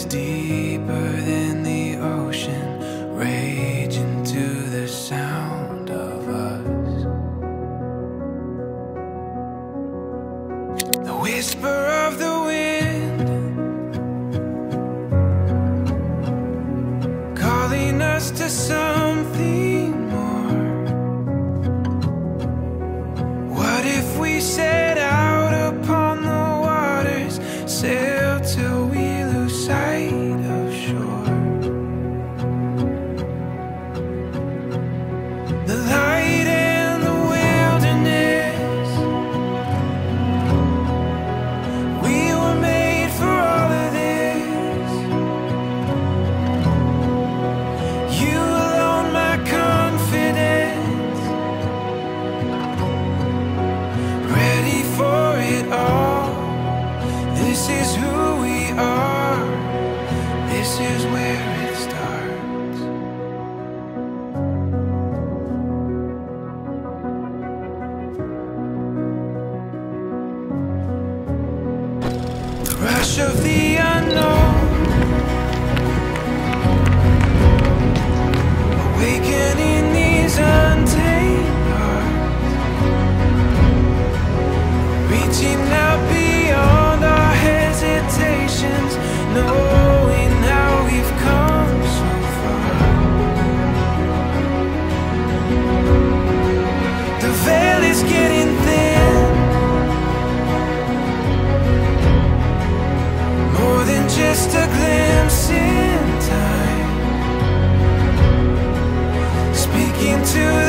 is deeper than the ocean, raging to the sound of us. The whisper of the wind calling us to something more. What if we set out upon the waters, sail till we lose sight of shore? The light and the wilderness, we were made for all of this. You alone my confidence, ready for it all. This is who we are, this is where it starts. The rush of the unknown, awakening these untamed hearts, reaching out beyond our hesitations, knowing how we've come so far. The veil is getting thin, more than just a glimpse in time, speaking to